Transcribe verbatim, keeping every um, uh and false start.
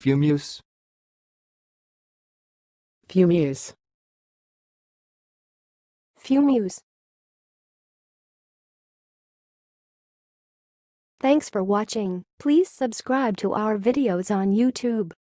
Fumuse. Fumuse. Fumuse. Thanks for watching. Please subscribe to our videos on YouTube.